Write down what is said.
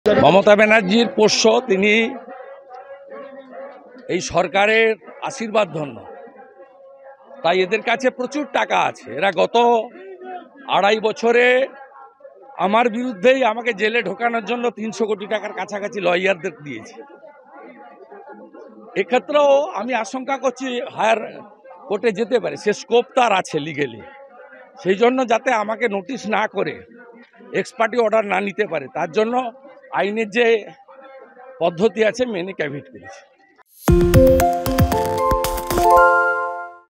মমতা ব্যানার্জির পোষ্য, তিনি এই সরকারের আশীর্বাদ ধন্য, তাই এদের কাছে প্রচুর টাকা আছে। এরা গত 2.5 বছরে আমার বিরুদ্ধেই আমাকে জেলে ঢোকানোর জন্য 300 কোটি টাকার কাছাকাছি লয়ারদের দিয়েছে। এক্ষেত্রেও আমি আশঙ্কা করছি হায়ার কোর্টে যেতে পারে, সে স্কোপ তার আছে লিগেলি। সেই জন্য যাতে আমাকে নোটিশ না করে এক্সপার্টি অর্ডার না নিতে পারে, তার জন্য আইনের যে পদ্ধতি আছে মেনে ক্যাভিট করেছি।